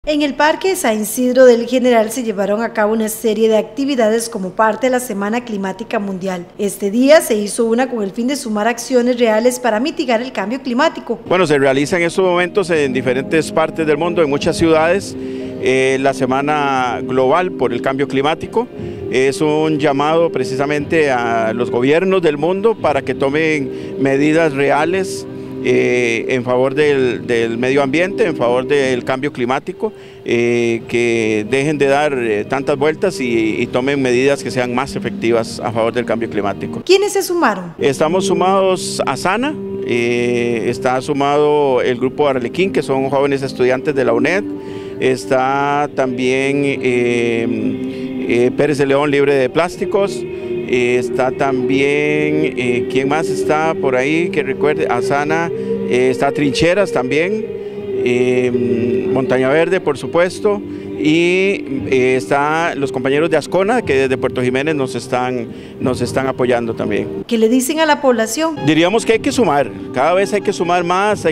En el Parque San Isidro del General se llevaron a cabo una serie de actividades como parte de la Semana Climática Mundial. Este día se hizo una con el fin de sumar acciones reales para mitigar el cambio climático. Bueno, se realiza en estos momentos en diferentes partes del mundo, en muchas ciudades, la Semana Global por el Cambio Climático. Es un llamado precisamente a los gobiernos del mundo para que tomen medidas reales en favor del medio ambiente, en favor del cambio climático, que dejen de dar tantas vueltas y tomen medidas que sean más efectivas a favor del cambio climático. ¿Quiénes se sumaron? Estamos sumados a Sana, está sumado el grupo Arlequín, que son jóvenes estudiantes de la UNED, está también Pérez de León Libre de Plásticos, está también, ¿quién más está por ahí que recuerde? Asana, está Trincheras también, Montaña Verde por supuesto, y está los compañeros de Ascona que desde Puerto Jiménez nos están apoyando también. ¿Qué le dicen a la población? Diríamos que hay que sumar, cada vez hay que sumar más,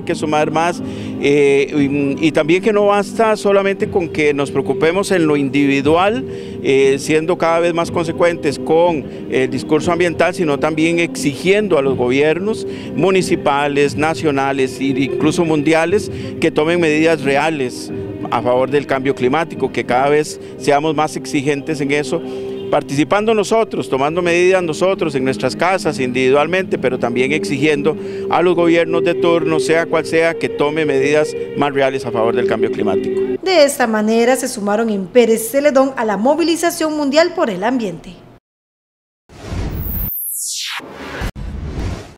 y también que no basta solamente con que nos preocupemos en lo individual, siendo cada vez más consecuentes con el discurso ambiental, sino también exigiendo a los gobiernos municipales, nacionales e incluso mundiales que tomen medidas reales a favor del cambio climático, que cada vez seamos más exigentes en eso, participando nosotros, tomando medidas nosotros en nuestras casas individualmente, pero también exigiendo a los gobiernos de turno, sea cual sea, que tome medidas más reales a favor del cambio climático. De esta manera se sumaron en Pérez Celedón a la movilización mundial por el ambiente.